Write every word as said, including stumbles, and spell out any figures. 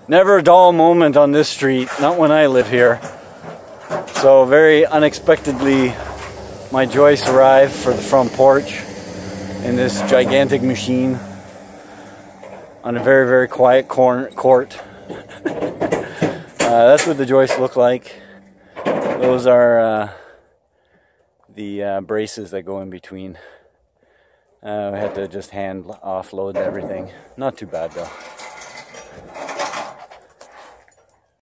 Never a dull moment on this street, not when I live here. So very unexpectedly, my joists arrived for the front porch in this gigantic machine on a very, very quiet corner, court. uh, that's what the joists look like. Those are uh, the uh, braces that go in between. Uh, we had to just hand offload everything. Not too bad though.